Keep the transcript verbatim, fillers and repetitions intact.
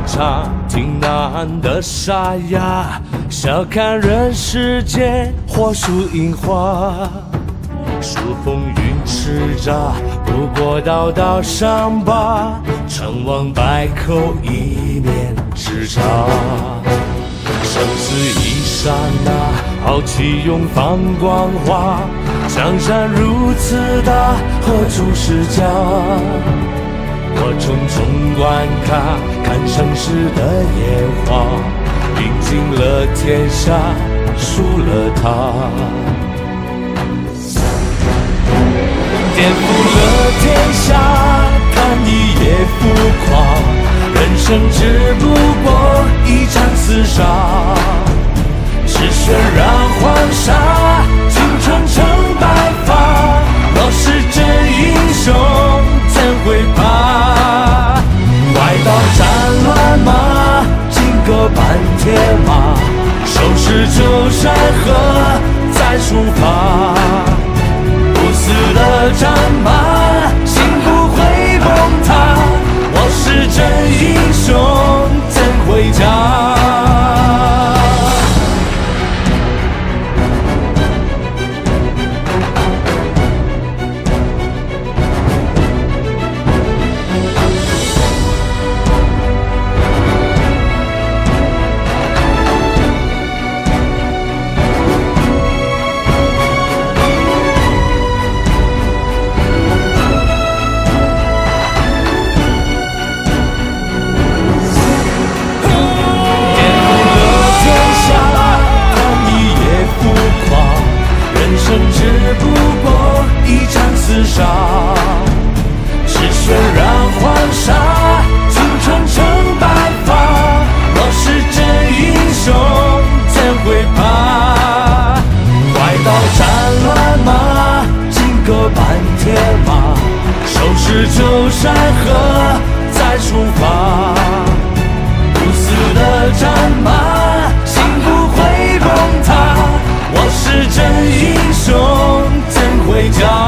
差，挺难的沙哑，笑看人世间火树银花。数风云叱咤，不过道道伤疤，成王败寇一念之差。生死一刹那，豪气永放光华。江山如此大，何处是家？我重重关卡，看盛世的烟花，拼尽了天下，输了他。颠覆了天下，看一夜浮夸，人生只不过一场厮杀。是血染黄沙，青春成白发。若是真英雄，怎会怕？外道战乱麻，金戈伴铁马，收拾旧山河再出发。不死的战马，心不会崩塌。我是真英雄，怎回家？厮杀，是血染黄沙，青春成白发。若是真英雄，怎会怕？外道战乱麻，金戈伴铁马，收拾旧山河再出发。不死的战马，心不会崩塌。我是真英雄，怎回家？